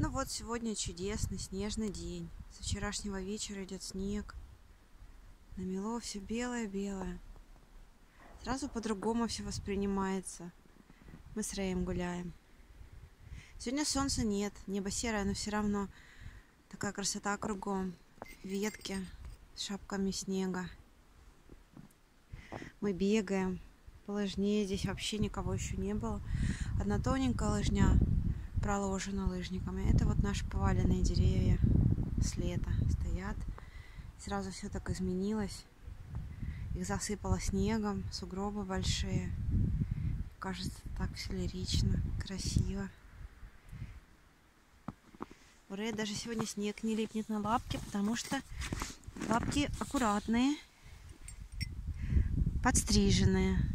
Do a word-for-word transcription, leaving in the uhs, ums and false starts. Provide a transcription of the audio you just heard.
Ну вот сегодня чудесный снежный день. Со вчерашнего вечера идет снег. Намело все белое-белое. Сразу по-другому все воспринимается. Мы с Рэем гуляем. Сегодня солнца нет, небо серое, но все равно такая красота кругом. Ветки с шапками снега. Мы бегаем. По лыжне здесь вообще никого еще не было. Одна тоненькая лыжня проложена лыжниками. Это вот наши поваленные деревья с лета стоят. Сразу все так изменилось. Их засыпало снегом, сугробы большие. Кажется, так все лирично, красиво. У Рэя даже сегодня снег не липнет на лапки, потому что лапки аккуратные, подстриженные.